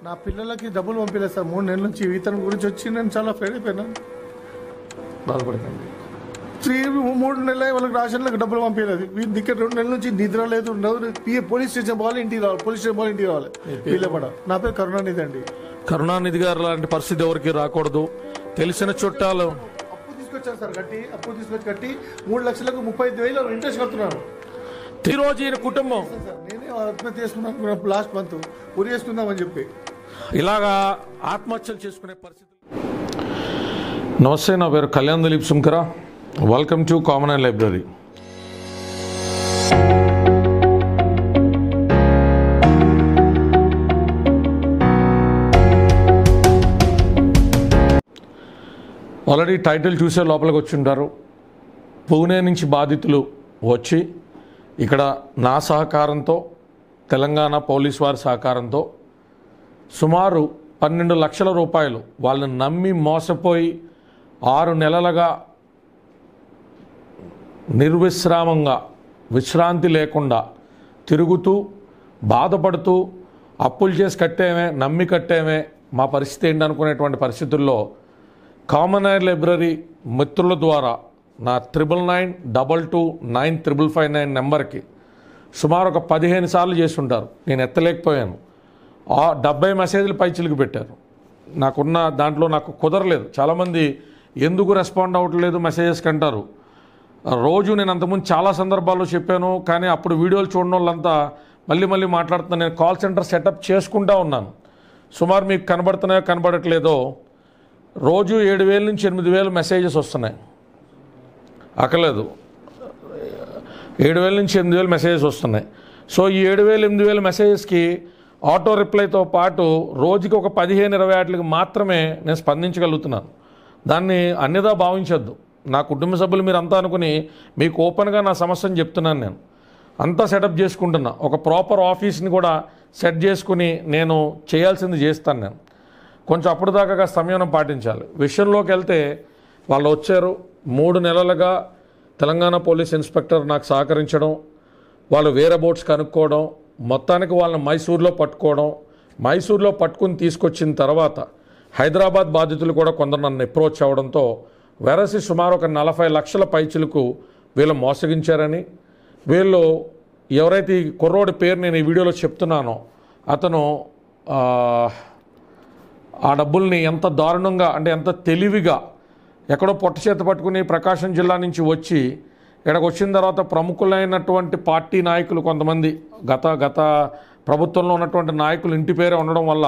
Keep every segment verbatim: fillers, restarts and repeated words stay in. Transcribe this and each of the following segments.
నా పిల్లలకి డబ్బులు పంపించలేదు సార్ మూడు నెలల నుంచి ఇతని గురించి వచ్చి నేను చాలా ఫెయిల్ అయిపోయినాను. బాధపడకండి. త్రీ మూడు నెలల వాళ్ళకి రాషన్లకు డబ్బులు పంపించలేదు. వీళ్ళ దగ్గర రెండు నెలల నుంచి నిద్ర లేదు. పోలీస్ స్టేషన్ పోవాలి, ఇంటికి రావాలి, పోలీస్ స్టేషన్ పోవాలి, ఇంటికి రావాలి. వీళ్ళపడ నా పేరు కరుణానిధి అండి. కరుణానిధి గారు లాంటి పరిస్థితి ఎవరికి రాకూడదు. తెలిసిన చుట్టాలు అప్పు తీసుకొచ్చాను సార్, కట్టి అప్పు తీసుకొచ్చి కట్టి మూడు లక్షలకు ముప్పై ఐదు వేలు ఇంట్రెస్ట్ కడుతున్నాను. ఈ రోజు ఈయన కుటుంబం నేనే ఆత్మహత్య చేసుకున్నాను లాస్ట్ మంత్, ఉరి చేసుకుందామని చెప్పి ఇలాగా ఆత్మహత్యలు చేసుకునే పరిస్థితి. నమస్తే, నా పేరు Kalyan Dilip Sunkara. Welcome to common library. Already title చూసే లోపలికి వచ్చి ఉంటారు. పూణే నుంచి బాధితులు వచ్చి ఇక్కడ నా సహకారంతో, తెలంగాణ పోలీస్ వారి సహకారంతో సుమారు పన్నెండు లక్షల రూపాయలు వాళ్ళని నమ్మి మోసపోయి ఆరు నెలలుగా నిర్విశ్రామంగా విశ్రాంతి లేకుండా తిరుగుతూ బాధపడుతూ అప్పులు చేసి కట్టేమే, నమ్మి కట్టేమే, మా పరిస్థితి ఏంటి అనుకునేటువంటి పరిస్థితుల్లో కామన్ లైబ్రరీ మిత్రుల ద్వారా నా triple nine double two nine triple five nine నెంబర్కి సుమారు ఒక పదిహేను సార్లు చేస్తుంటారు. నేను ఎత్తలేకపోయాను. ఆ డెబ్బై మెసేజ్లు పైచిలికి పెట్టారు. నాకున్న దాంట్లో నాకు కుదరలేదు. చాలామంది ఎందుకు రెస్పాండ్ అవ్వట్లేదు మెసేజెస్కి అంటారు. రోజు నేను అంతకుముందు చాలా సందర్భాల్లో చెప్పాను, కానీ అప్పుడు వీడియోలు చూడడం వాళ్ళంతా మళ్ళీ మళ్ళీ మాట్లాడుతున్నాను. నేను కాల్ సెంటర్ సెటప్ చేసుకుంటూ ఉన్నాను. సుమారు మీకు కనబడుతున్నాయో కనబడట్లేదో రోజు ఏడు వేల నుంచి ఎనిమిది వేలు మెసేజెస్ వస్తున్నాయి. అక్కర్లేదు, ఏడు వేల నుంచి ఎనిమిది వేలు మెసేజెస్ వస్తున్నాయి. సో ఈ ఏడు వేలు ఎనిమిది వేల మెసేజెస్కి ఆటో రిప్లైతో పాటు రోజుకి ఒక పదిహేను ఇరవై వాటికి మాత్రమే నేను స్పందించగలుగుతున్నాను. దాన్ని అన్యదా భావించొద్దు. నా కుటుంబ సభ్యులు మీరు అంతా అనుకుని మీకు ఓపెన్గా నా సమస్యను చెప్తున్నాను. నేను అంతా సెటప్ చేసుకుంటున్నా. ఒక ప్రాపర్ ఆఫీస్ని కూడా సెట్ చేసుకుని నేను చేయాల్సింది చేస్తాను. నేను కొంచెం అప్పటిదాకా కాస్త సమయం పాటించాలి. విషయంలోకి వెళ్తే వాళ్ళు వచ్చారు. మూడు నెలలుగా తెలంగాణ పోలీస్ ఇన్స్పెక్టర్ నాకు సహకరించడం, వాళ్ళు వేరే బోట్స్ కనుక్కోవడం, మొత్తానికి వాళ్ళని మైసూర్లో పట్టుకోవడం, మైసూర్లో పట్టుకుని తీసుకొచ్చిన తర్వాత హైదరాబాద్ బాధితులు కూడా కొందరు నన్ను అప్రోచ్ అవ్వడంతో వెరసి సుమారు ఒక నలభై లక్షల పైచులకు వీళ్ళు మోసగించారని, వీళ్ళు ఎవరైతే ఈ కుర్రోడి పేరు నేను ఈ వీడియోలో చెప్తున్నానో అతను ఆ డబ్బుల్ని ఎంత దారుణంగా అంటే ఎంత తెలివిగా ఎక్కడో పొట్ట చేత పట్టుకుని ప్రకాశం జిల్లా నుంచి వచ్చి ఇక్కడికి వచ్చిన తర్వాత ప్రముఖులైనటువంటి పార్టీ నాయకులు కొంతమంది గత గత ప్రభుత్వంలో ఉన్నటువంటి నాయకులు ఇంటి పేరే ఉండడం వల్ల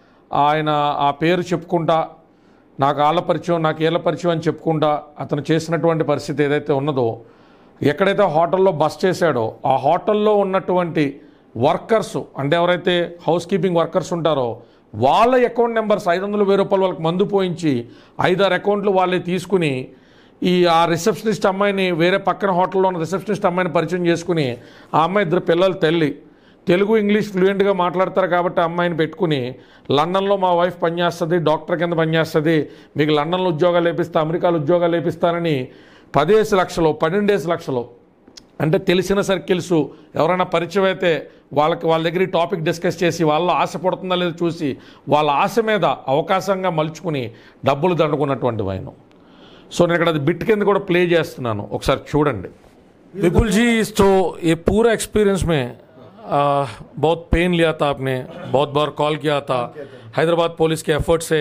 ఆయన ఆ పేరు చెప్పుకుంటా నాకు ఆళ్ళ పరిచయం, నాకు ఏళ్ళ పరిచయం అని చెప్పుకుంటా అతను చేసినటువంటి పరిస్థితి ఏదైతే ఉన్నదో, ఎక్కడైతే హోటల్లో బస్ చేశాడో ఆ హోటల్లో ఉన్నటువంటి వర్కర్సు అంటే ఎవరైతే హౌస్ కీపింగ్ వర్కర్స్ ఉంటారో వాళ్ళ అకౌంట్ నెంబర్స్ ఐదు వందల వెయ్యి రూపాయలు వాళ్ళకి మందు పోయించి ఐదారు అకౌంట్లు వాళ్ళే తీసుకుని ఈ ఆ రిసెప్షనిస్ట్ అమ్మాయిని వేరే పక్కన హోటల్లో ఉన్న రిసెప్షనిస్ట్ అమ్మాయిని పరిచయం చేసుకుని ఆ అమ్మాయి ఇద్దరు పిల్లలు తల్లి తెలుగు ఇంగ్లీష్ ఫ్లూయెంట్గా మాట్లాడతారు కాబట్టి ఆ అమ్మాయిని పెట్టుకుని లండన్లో మా వైఫ్ పనిచేస్తుంది, డాక్టర్ కింద పనిచేస్తుంది, మీకు లండన్లో ఉద్యోగాలు వేపిస్తా, అమెరికాలో ఉద్యోగాలు వేపిస్తానని పదిహేను లక్షలు పన్నెండేసి లక్షలు అంటే తెలిసిన సర్కిల్స్ ఎవరైనా పరిచయం అయితే వాళ్ళకి వాళ్ళ దగ్గర టాపిక్ డిస్కస్ చేసి వాళ్ళ ఆశ పడుతుందా లేదో చూసి వాళ్ళ ఆశ మీద అవకాశంగా మలుచుకుని డబ్బులు దండుకున్నటువంటి వైను. సో నేను ఇక్కడ అది బిట్ కింద కూడా ప్లే చేస్తున్నాను, ఒకసారి చూడండి. विपुल जी, तो ये पूरा एक्सपीरियंस में आ, बहुत पेन लिया था आपने, बहुत बार कॉल किया था, हैदराबाद पुलिस के एफर्ट से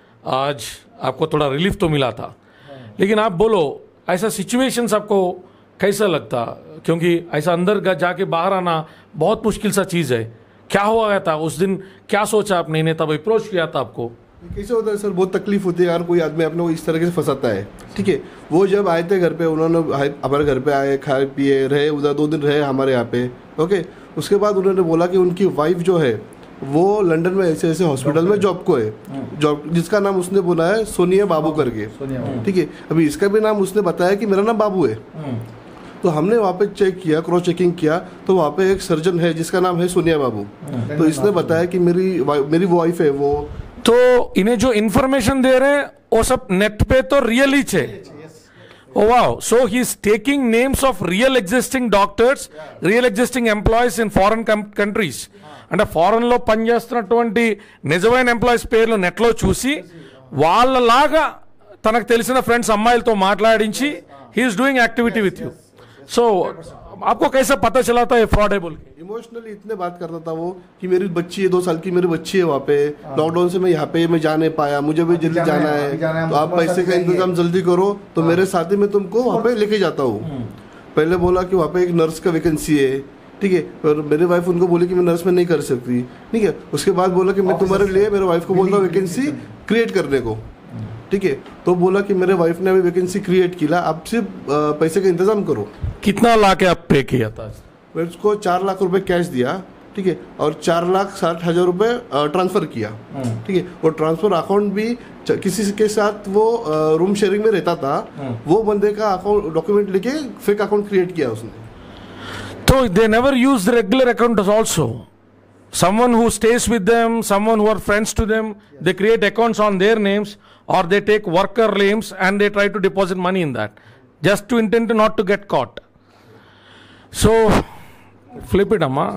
आज आपको थोड़ा रिलीफ तो मिला था, लेकिन आप बोलो ऐसा सिचुएशंस आपको कैसा लगता? क्योंकि ऐसा अंदर जाके बाहर आना बहुत मुश्किल सा चीज़ है. क्या हुआ था उस दिन, क्या सोचा आपने? इन्हें तब अप्रोच किया था आपको? कैसे होता है सर, बहुत तकलीफ होती है यार, कोई आदमी अपने को इस तरीके से फंसाता है. ठीक है, वो जब आए थे घर पे, उन्होंने हमारे घर पे आए, खाए पिए, रहे उधर दो दिन रहे हमारे यहाँ पे. ओके, उसके बाद उन्होंने बोला कि उनकी वाइफ जो है वो लंदन में ऐसे ऐसे हॉस्पिटल में जॉब को है, जॉब जिसका नाम उसने बोला है सोनिया बाबू करके. ठीक है, अभी इसका भी नाम उसने बताया कि मेरा नाम बाबू है. तो हमने वहाँ पे चेक किया, क्रॉस चेकिंग किया, तो वहाँ पे एक सर्जन है जिसका नाम है सोनिया बाबू. तो इसने बताया कि मेरी मेरी वाइफ है वो. तो इन्हें जो इन्फॉर्मेशन दे रहे हैं वो सब नेट पे तो रियल ही है. Oh wow, so he is taking names of real existing doctors, real existing employees in foreign countries అంటే ఫారెన్లో పనిచేస్తున్నటువంటి నిజమైన ఎంప్లాయీస్ పేర్లు నెట్లో చూసి వాళ్ళలాగా తనకు తెలిసిన ఫ్రెండ్స్ అమ్మాయిలతో మాట్లాడించి he's doing activity with you. So आपको कैसे पता चला था ये फ्रॉड है बोल के? इमोशनली इतने बात करता था वो कि मेरी बच्ची है, दो साल की मेरी बच्ची है वहाँ पे, लॉकडाउन से मैं यहाँ पे मैं जा नहीं पाया, मुझे भी जल्दी जाना है, तो आप पैसे का इंतजाम जल्दी करो तो मेरे साथ ही मैं तुमको वहाँ पे लेके जाता हूँ. पहले बोला कि वहाँ पे एक नर्स का वैकेंसी है, ठीक है, और मेरी वाइफ उनको बोली कि मैं नर्स में नहीं कर सकती, ठीक है. उसके बाद बोला कि मैं तुम्हारे लिए मेरे वाइफ को बोलता हूँ वैकेंसी क्रिएट करने को, ठीक है. तो बोला कि मेरे वाइफ ने अभी वैकेंसी क्रिएट किया, आप सिर्फ पैसे का इंतजाम करो. कितना ला के आप पे किया था? मैं उसको चार लाख रुपए कैश दिया, ठीक है, और चार लाख साठ हजार रुपए ट्रांसफर किया, ठीक है. और ट्रांसफर अकाउंट भी किसी के साथ वो रूम शेयरिंग में रहता था, वो बंदे का अकाउंट डॉक्यूमेंट लेके फेक अकाउंट क्रिएट किया उसने. तो they never use the regular account also. Someone who stays with them, someone who are friends to them, they create accounts on their names or they take worker names and they try to deposit money in that just to intend to not to get caught. So flip it amma.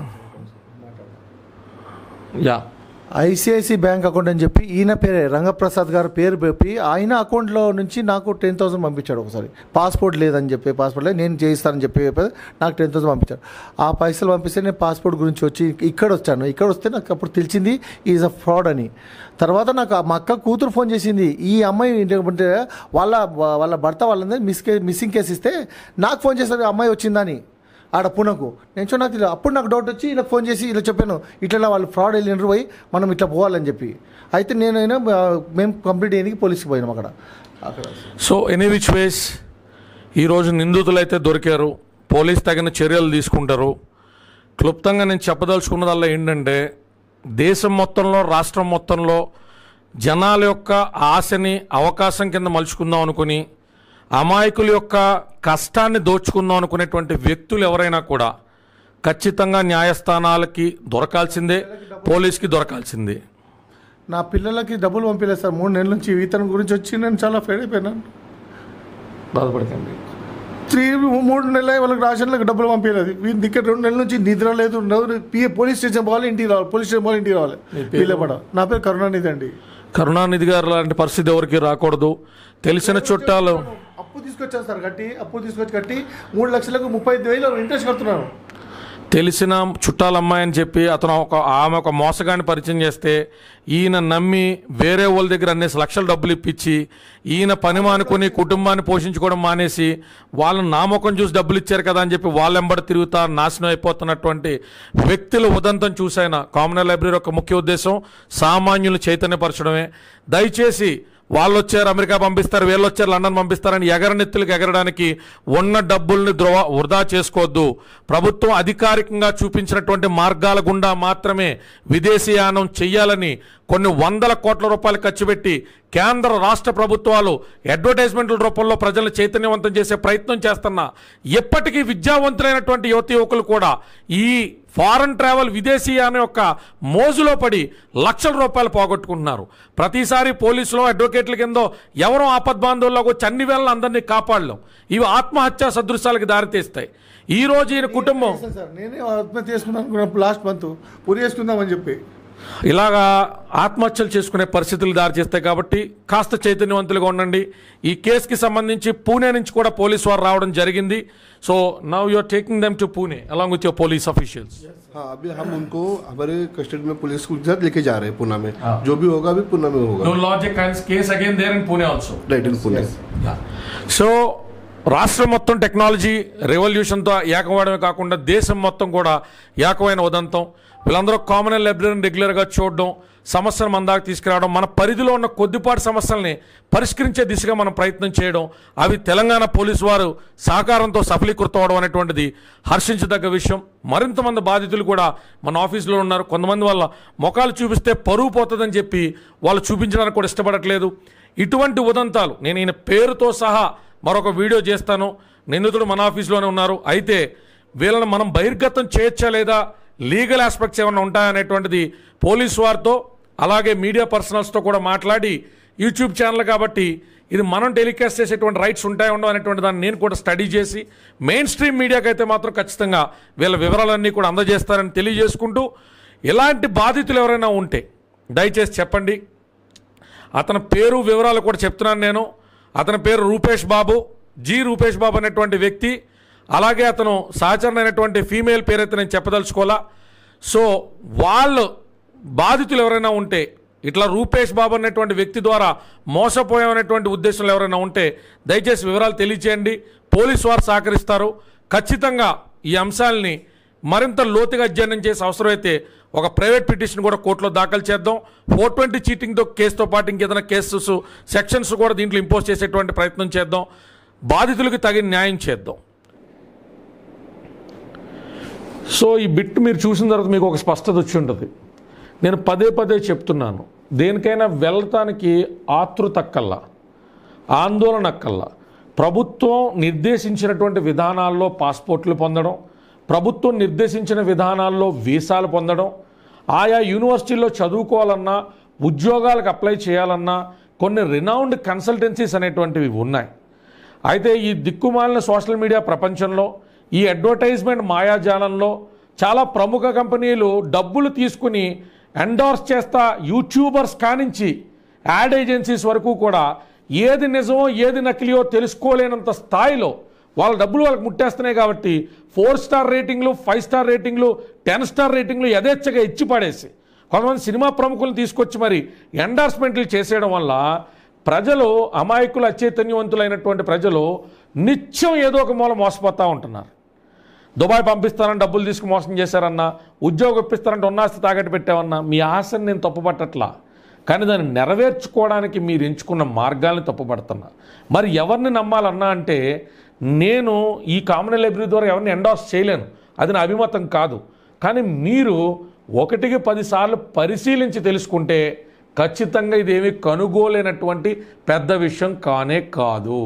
Yeah. ICICI bank account అని చెప్పి ఈయన పేరే రంగప్రసాద్ గారి పేరు చెప్పి ఆయన అకౌంట్లో నుంచి నాకు టెన్ థౌసండ్ పంపించాడు. ఒకసారి పాస్పోర్ట్ లేదని చెప్పి, పాస్పోర్ట్ లేదు నేను చేయిస్తానని చెప్పి నాకు టెన్ థౌసండ్ పంపించాడు. ఆ పైసలు పంపిస్తే నేను పాస్పోర్ట్ గురించి వచ్చి ఇక్కడ వచ్చాను. ఇక్కడ వస్తే నాకు అప్పుడు తెలిసింది ఈజ్ అ ఫ్రాడ్ అని. తర్వాత నాకు మా అక్క కూతురు ఫోన్ చేసింది, ఈ అమ్మాయి ఏంటంటే వాళ్ళ వాళ్ళ భర్త వాళ్ళందరూ మిస్ కే మిస్సింగ్ కేసు ఇస్తే నాకు ఫోన్ చేస్తారు అమ్మాయి వచ్చిందని ఆడ పూనకు. నేను చూ నాకు అప్పుడు నాకు డౌట్ వచ్చి ఇలా ఫోన్ చేసి ఇలా చెప్పాను, ఇట్లా వాళ్ళు ఫ్రాడ్ వెళ్ళినరు పోయి మనం ఇట్లా పోవాలని చెప్పి. అయితే నేనైనా మేము కంప్లీట్ అయ్యేందుకు పోలీస్కి పోయినాం అక్కడ అక్కడ సో ఎనీ విచ్ వేస్ ఈరోజు నిందితులు అయితే దొరికారు, పోలీస్ తగిన చర్యలు తీసుకుంటారు. క్లుప్తంగా నేను చెప్పదలుచుకున్నదల్లా ఏంటంటే దేశం మొత్తంలో రాష్ట్రం మొత్తంలో జనాల యొక్క ఆశని అవకాశం కింద మలుచుకుందాం అనుకుని అమాయకుల యొక్క కష్టాన్ని దోచుకుందాం అనుకునేటువంటి వ్యక్తులు ఎవరైనా కూడా ఖచ్చితంగా న్యాయస్థానాలకి దొరకాల్సిందే, పోలీస్కి దొరకాల్సిందే. నా పిల్లలకి డబ్బులు పంపించలేదు సార్ మూడు నెలల నుంచి. ఇతని గురించి వచ్చి నేను చాలా ఫెయిల్ అయిపోయినాను, బాధపడకండి. త్రీ మూడు నెలలు వాళ్ళకి రాషన్లకు డబ్బులు పంపించలేదు. వీళ్ళ దగ్గర రెండు నెలల నుంచి నిద్ర లేదు. పిఏ పోలీస్ స్టేషన్ పోవాలి, ఇంటికి రావాలి, పోలీస్ స్టేషన్ పోవాలి, ఇంటికి రావాలి. వీళ్ళపడ నా పేరు కరుణానిధి అండి. కరుణానిధి గారు లాంటి పరిస్థితి ఎవరికి రాకూడదు. తెలిసిన చుట్టాలు అప్పు తీసుకొచ్చాను సార్, కట్టి అప్పు తీసుకొచ్చి కట్టి మూడు లక్షలకు ముప్పై ఐదు వేలు ఇంట్రెస్ట్ కడుతున్నాను. తెలిసిన చుట్టాల అమ్మాయి అని చెప్పి అతను ఒక ఆమె ఒక మోసగాన్ని పరిచయం చేస్తే ఈయన నమ్మి వేరే వాళ్ళ దగ్గర అన్నేసి లక్షల డబ్బులు ఇప్పించి ఈయన పని మానుకొని కుటుంబాన్ని పోషించుకోవడం మానేసి వాళ్ళని నామకం చూసి డబ్బులు ఇచ్చారు కదా అని చెప్పి వాళ్ళెంబడి తిరుగుతా నాశనం అయిపోతున్నటువంటి వ్యక్తుల ఉదంతం చూసైనా కామన్ లైబ్రరీ యొక్క ముఖ్య ఉద్దేశం సామాన్యులు చైతన్యపరచడమే. దయచేసి వాళ్ళు వచ్చారు అమెరికా పంపిస్తారు, వీళ్ళు వచ్చారు లండన్ పంపిస్తారని ఎగరనెత్తులకు ఎగరడానికి ఉన్న డబ్బుల్ని ద్రోవ వృధా చేసుకోవద్దు. ప్రభుత్వం అధికారికంగా చూపించినటువంటి మార్గాల గుండా మాత్రమే విదేశీయానం చెయ్యాలని కొన్ని వందల కోట్ల రూపాయలు ఖర్చు పెట్టి కేంద్ర రాష్ట్ర ప్రభుత్వాలు అడ్వర్టైజ్మెంట్ల రూపంలో ప్రజలను చైతన్యవంతం చేసే ప్రయత్నం చేస్తున్నా ఎప్పటికీ విద్యావంతులైనటువంటి యువతి యువకులు కూడా ఈ ఫారెన్ ట్రావెల్ విదేశీయానం యొక్క మోజులో పడి లక్షల రూపాయలు పోగొట్టుకుంటున్నారు. ప్రతిసారి పోలీసులో అడ్వకేట్ల కిందో ఎవరో ఆపద్బాంధవుల్లోకి వచ్చి అన్ని వేళ అందరినీ కాపాడలేం. ఇవి ఆత్మహత్యా సదృశాలకు దారితీస్తాయి. ఈ రోజు ఈయన కుటుంబం సార్ నేనే ఆత్మహత్య చేసుకున్నాను లాస్ట్ మంత్, పూరి చేసుకుందామని చెప్పి ఇలాగా ఆత్మహత్యలు చేసుకునే పరిస్థితులు దారి చేస్తాయి. కాబట్టి కాస్త చైతన్యవంతులుగా ఉండండి. ఈ కేసుకి సంబంధించి పూణే నుంచి కూడా పోలీసు వారు రావడం జరిగింది. So now you are taking them to Pune along with your police officials. हाँ, अभी हम उनको हमारे कस्टडी में पुलिस के साथ लेके जा रहे हैं पुणे में. जो भी होगा अभी पुणे में होगा. No logic case again there in Pune also. Right in Pune. So రాష్ట్రం మొత్తం టెక్నాలజీ రెవల్యూషన్తో ఏకమవడమే కాకుండా దేశం మొత్తం కూడా ఏకమైన ఉదంతం. వీళ్ళందరూ కామన్ లైబ్రరీని రెగ్యులర్గా చూడడం, సమస్యను మన దాకా తీసుకురావడం, మన పరిధిలో ఉన్న కొద్దిపాటి సమస్యల్ని పరిష్కరించే దిశగా మనం ప్రయత్నం చేయడం, అవి తెలంగాణ పోలీసు వారు సహకారంతో సఫలీకృతం అవడం అనేటువంటిది హర్షించదగ్గ విషయం. మరింతమంది బాధితులు కూడా మన ఆఫీసులో ఉన్నారు. కొంతమంది వాళ్ళ ముఖాలు చూపిస్తే పరువు పోతుందని చెప్పి వాళ్ళు చూపించడానికి కూడా ఇష్టపడట్లేదు. ఇటువంటి ఉదంతాలు నేను ఈయన పేరుతో సహా మరొక వీడియో చేస్తాను. నిందితుడు మన ఆఫీసులోనే ఉన్నారు. అయితే వీళ్ళని మనం బహిర్గతం చేయొచ్చా లేదా, లీగల్ ఆస్పెక్ట్స్ ఏమైనా ఉంటాయనేటువంటిది పోలీసు వారితో అలాగే మీడియా పర్సనల్స్తో కూడా మాట్లాడి, యూట్యూబ్ ఛానల్ కాబట్టి ఇది మనం టెలికాస్ట్ చేసేటువంటి రైట్స్ ఉంటాయి ఉండవు అనేటువంటి దాన్ని నేను కూడా స్టడీ చేసి మెయిన్ స్ట్రీమ్ మీడియాకి అయితే మాత్రం ఖచ్చితంగా వీళ్ళ వివరాలన్నీ కూడా అందజేస్తారని తెలియజేసుకుంటూ ఇలాంటి బాధితులు ఎవరైనా ఉంటే దయచేసి చెప్పండి. అతని పేరు వివరాలు కూడా చెప్తున్నాను నేను. అతని పేరు రూపేష్ బాబు, జి రూపేష్ బాబు అనేటువంటి వ్యక్తి. అలాగే అతను సహచరణ అయినటువంటి ఫీమేల్ పేరైతే నేను చెప్పదలుచుకోవాలా. సో వాళ్ళు బాధితులు ఎవరైనా ఉంటే, ఇట్లా రూపేష్ బాబు అనేటువంటి వ్యక్తి ద్వారా మోసపోయామనేటువంటి ఉద్దేశంలో ఎవరైనా ఉంటే దయచేసి వివరాలు తెలియచేయండి. పోలీసు వారు సహకరిస్తారు. ఖచ్చితంగా ఈ అంశాలని మరింత లోతుగా అధ్యయనం చేసే అవసరమైతే ఒక ప్రైవేట్ పిటిషన్ కూడా కోర్టులో దాఖలు చేద్దాం. ఫోర్ ట్వంటీ చీటింగ్తో కేసుతో పాటు ఇంకేదైనా కేసెస్ సెక్షన్స్ కూడా దీంట్లో ఇంపోజ్ చేసేటువంటి ప్రయత్నం చేద్దాం. బాధితులకు తగిన న్యాయం చేద్దాం. సో ఈ బిట్ మీరు చూసిన తర్వాత మీకు ఒక స్పష్టత వచ్చి ఉంటుంది. నేను పదే పదే చెప్తున్నాను, దేనికైనా వెళ్ళటానికి ఆతృతక్కల్లా, ఆందోళన అక్కల్లా ప్రభుత్వం నిర్దేశించినటువంటి విధానాల్లో పాస్పోర్ట్లు పొందడం, ప్రభుత్వం నిర్దేశించిన విధానాల్లో వీసాలు పొందడం, ఆయా యూనివర్సిటీల్లో చదువుకోవాలన్నా ఉద్యోగాలకు అప్లై చేయాలన్నా కొన్ని రినౌండ్ కన్సల్టెన్సీస్ అనేటువంటివి ఉన్నాయి. అయితే ఈ దిక్కుమాలిన సోషల్ మీడియా ప్రపంచంలో, ఈ అడ్వర్టైజ్మెంట్ మాయాజాలంలో చాలా ప్రముఖ కంపెనీలు డబ్బులు తీసుకుని ఎండోర్స్ చేస్తా యూట్యూబర్స్ కానించి యాడ్ ఏజెన్సీస్ వరకు కూడా ఏది నిజమో ఏది నకిలియో తెలుసుకోలేనంత స్థాయిలో వాళ్ళ డబ్బులు వాళ్ళకి ముట్టేస్తున్నాయి. కాబట్టి ఫోర్ స్టార్ రేటింగ్లు, ఫైవ్ స్టార్ రేటింగ్లు, టెన్ స్టార్ రేటింగ్లు యథేచ్ఛగా ఇచ్చి పడేసి కొంతమంది సినిమా ప్రముఖులను తీసుకొచ్చి మరి ఎండార్స్మెంట్లు చేసేయడం వల్ల ప్రజలు, అమాయకులు, అచైతన్యవంతులైనటువంటి ప్రజలు నిత్యం ఏదో ఒక మూల మోసపోతూ ఉంటున్నారు. దుబాయ్ పంపిస్తారని డబ్బులు తీసుకుని మోసం చేశారన్నా, ఉద్యోగం ఇప్పిస్తారంటే ఉన్నాస్తి తాగట్టు పెట్టామన్నా, మీ ఆశని నేను తప్పుపట్టట్లా, కానీ దాన్ని నెరవేర్చుకోవడానికి మీరు ఎంచుకున్న మార్గాల్ని తప్పుపడుతున్నా. మరి ఎవరిని నమ్మాలన్నా అంటే నేను ఈ కామన్ లైబ్రరీ ద్వారా ఎవరిని ఎండార్స్ చేయలేను, అది నా అభిమతం కాదు. కానీ మీరు ఒకటికి పదిసార్లు పరిశీలించి తెలుసుకుంటే ఖచ్చితంగా ఇదేమీ కనుగోలేనటువంటి పెద్ద విషయం కానే కాదు.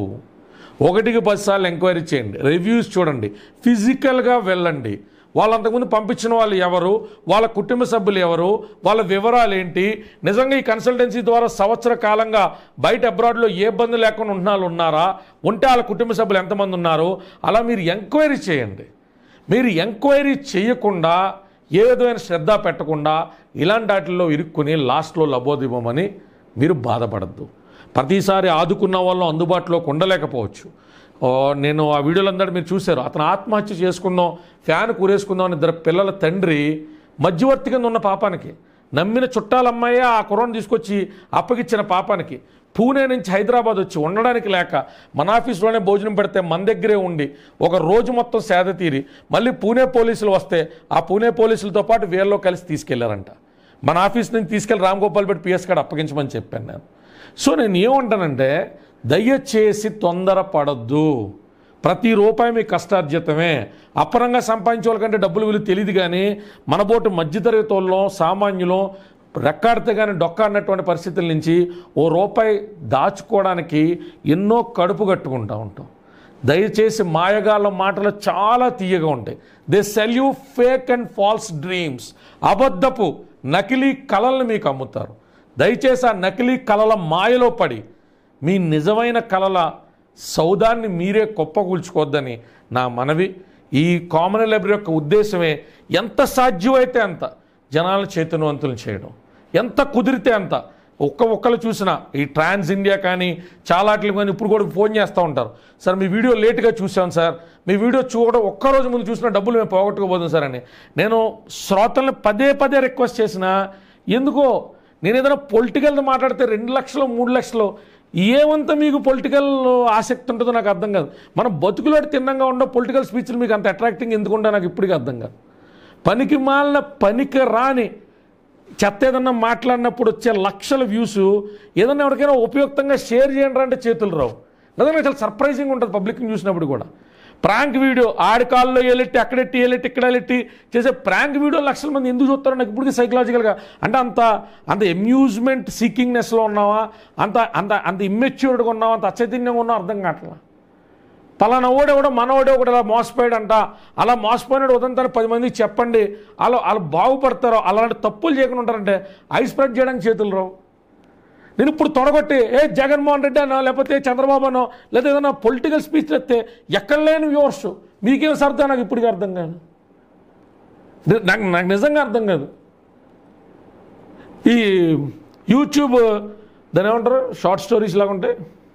ఒకటికి పదిసార్లు ఎంక్వైరీ చేయండి, రివ్యూస్ చూడండి, ఫిజికల్గా వెళ్ళండి. వాళ్ళు అంతకుముందు పంపించిన వాళ్ళు ఎవరు, వాళ్ళ కుటుంబ సభ్యులు ఎవరు, వాళ్ళ వివరాలు ఏంటి, నిజంగా ఈ కన్సల్టెన్సీ ద్వారా సంవత్సర కాలంగా బయట అబ్రాడ్లో ఏ ఇబ్బంది లేకుండా ఉంటున్నారు ఉన్నారా, ఉంటే వాళ్ళ కుటుంబ సభ్యులు ఎంతమంది ఉన్నారు, అలా మీరు ఎంక్వైరీ చేయండి. మీరు ఎంక్వైరీ చేయకుండా ఏ విధమైన శ్రద్ధ పెట్టకుండా ఇలాంటి వాటిల్లో ఇరుక్కుని లాస్ట్లో లబోదిబమని మీరు బాధపడద్దు. ప్రతిసారి ఆదుకున్న వాళ్ళు అందుబాటులోకి ఉండలేకపోవచ్చు. నేను ఆ వీడియోలందరూ మీరు చూశారు. అతను ఆత్మహత్య చేసుకుందాం, ఫ్యాన్ కూరేసుకుందాం అని ఇద్దరు పిల్లల తండ్రి మధ్యవర్తి కింద ఉన్న పాపానికి, నమ్మిన చుట్టాలమ్మాయే ఆ కుర్రను తీసుకొచ్చి అప్పగిచ్చిన పాపానికి, పూణే నుంచి హైదరాబాద్ వచ్చి ఉండడానికి లేక మన ఆఫీస్లోనే భోజనం పెడితే మన దగ్గరే ఉండి ఒక రోజు మొత్తం సేద తీరి మళ్ళీ పూణే పోలీసులు వస్తే ఆ పూణే పోలీసులతో పాటు వీళ్ళలో కలిసి తీసుకెళ్లారంట. మన ఆఫీస్ నుంచి తీసుకెళ్లి రామ్ గోపాల్ పేట పిఎస్ కాడ అప్పగించమని చెప్పాను నేను. సో నేను ఏమంటానంటే దయచేసి తొందరపడద్దు. ప్రతి రూపాయి మీ కష్టార్జితమే. అపరంగా సంపాదించే వాళ్ళకంటే డబ్బులు విలువ తెలియదు, కానీ మన బోటు మధ్యతరగతి వాళ్ళం, సామాన్యులం రెక్కాడితే కానీ డొక్క అన్నటువంటి పరిస్థితుల నుంచి ఓ రూపాయి దాచుకోవడానికి ఎన్నో కడుపు కట్టుకుంటూ ఉంటాం. దయచేసి మాయగాళ్ళ మాటలు చాలా తీయగా ఉంటాయి. They sell you fake and false dreams. అబద్ధపు నకిలీ కళలను మీకు అమ్ముతారు. దయచేసి ఆ నకిలీ కళల మాయలో పడి మీ నిజమైన కళల సౌదాన్ని మీరే కుప్పకూల్చుకోవద్దని నా మనవి. ఈ కామన్ లైబ్రరీ యొక్క ఉద్దేశమే ఎంత సాధ్యమైతే అంత జనాలను చైతన్యవంతులు చేయడం, ఎంత కుదిరితే అంత. ఒక్క ఒక్కరు చూసినా ఈ ట్రాన్స్ ఇండియా కానీ చాలాట్లు కానీ ఇప్పుడు కూడా ఫోన్ చేస్తూ ఉంటారు, సార్ మీ వీడియో లేట్గా చూసాం సార్, మీ వీడియో చూడడం ఒక్కరోజు ముందు చూసిన డబ్బులు మేము పోగొట్టుకోబోతుంది సార్ అని. నేను శ్రోతల్ని పదే పదే రిక్వెస్ట్ చేసినా ఎందుకో నేను ఏదైనా పొలిటికల్ మాట్లాడితే రెండు లక్షలు మూడు లక్షలు ఏమంత మీకు పొలిటికల్ ఆసక్తి ఉంటుందో నాకు అర్థం కాదు. మనం బతుకులో తిన్నంగా ఉండే పొలిటికల్ స్పీచ్లు మీకు అంత అట్రాక్టింగ్ ఎందుకుంటా నాకు ఇప్పటికీ అర్థం కాదు. పనికి మాలిన పనికి రాని చెత్త ఏదన్నా మాట్లాడినప్పుడు వచ్చే లక్షల వ్యూస్ ఏదన్నా ఎవరికైనా ఉపయుక్తంగా షేర్ చేయండి అంటే చేతులు రావు. నిజంగా చాలా సర్ప్రైజింగ్ ఉంటుంది పబ్లిక్ని చూసినప్పుడు కూడా. ప్రాంక్ వీడియో ఆడి కాల్లో ఏలెట్టి అక్కడెట్టి ఏలెట్టి ఇక్కడ ఎలెట్టి చేసే ప్రాంక్ వీడియో లక్షల మంది ఎందుకు చూస్తారో నాకు ఇప్పటికీ సైకలాజికల్గా అంటే అంత అంత అమ్యూజ్మెంట్ సీకింగ్నెస్లో ఉన్నావా, అంత అంత అంత ఇమ్మెచ్యూర్డ్గా ఉన్నావా, అంత అచైతన్యంగా ఉన్నావా అర్థం కావట్లా. పలానా ఓడే కూడా మనోడే ఒకటి అలా మోసపోయాడంట, అలా మోసపోయినాడు ఉదంతాన్ని పది మందికి చెప్పండి, అలా వాళ్ళు బాగుపడతారో, అలాంటి తప్పులు చేయకుండా ఉంటారంటే ఐ స్ప్రెడ్ చేయడానికి చేతులు రావు. నేను ఇప్పుడు తొడగొట్టి ఏ జగన్మోహన్ రెడ్డి అనో లేకపోతే చంద్రబాబు అనో లేకపోతే ఏదైనా పొలిటికల్ స్పీచ్ ఎత్తే ఎక్కడ లేని వ్యూవర్స్ మీకేం సర్దా నాకు ఇప్పటికీ అర్థం కాదు. నాకు నాకు నిజంగా అర్థం కాదు. ఈ యూట్యూబ్ దాని ఏమంటారు షార్ట్ స్టోరీస్ లాగా ఉంటాయి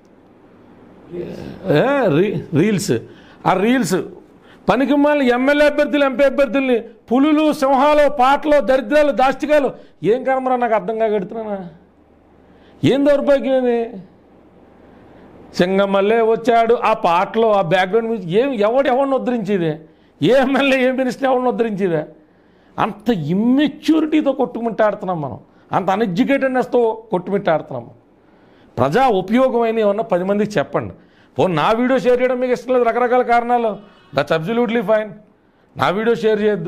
రీ రీల్స్ ఆ రీల్స్ పనికి మళ్ళీ ఎమ్మెల్యే అభ్యర్థులు ఎంపీ అభ్యర్థుల్ని పులులు సింహాలు పాటలు దరిద్రాలు దాష్టికాలు ఏం కర్మరా నాకు అర్థం కాగడుతున్నానా ఏం దౌర్భాగ్యమేమి సింగమల్లే వచ్చాడు ఆ పాటలో ఆ బ్యాక్గ్రౌండ్ మ్యూజిక్ ఏం ఎవడు ఎవరిని ఉద్ధరించేదే ఏ ఎమ్మెల్యే ఏ మినిస్టర్ ఎవరిని ఉద్ధరించేదే అంత ఇమ్మెచ్యూరిటీతో కొట్టుమిట్టాడుతున్నాం మనం అంత అన్ఎడ్యుకేటెడ్నెస్తో కొట్టుమిట్టాడుతున్నాము ప్రజా ఉపయోగమైన ఏమన్నా పది మందికి చెప్పండి ఓ నా వీడియో షేర్ చేయడం మీకు ఇష్టం లేదు రకరకాల కారణాలు దట్స్ అబ్సల్యూట్లీ ఫైన్ నా వీడియో షేర్ చేయొద్దు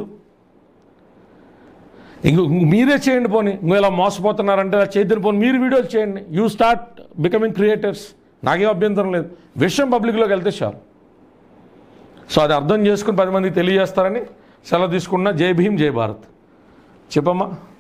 ఇంక మీరే చేయండి పోనీ ఇంకో ఇలా మోసపోతున్నారంటే ఇలా చేయద్దని పోనీ మీరు వీడియోలు చేయండి యూ స్టార్ట్ బికమింగ్ క్రియేటర్స్ నాకేం అభ్యంతరం లేదు విషయం పబ్లిక్లోకి వెళ్తే చాలు సో అది అర్థం చేసుకుని పది మందికి తెలియజేస్తారని సెలవు తీసుకున్నా జై భీమ్ జై భారత్ చెప్పమ్మా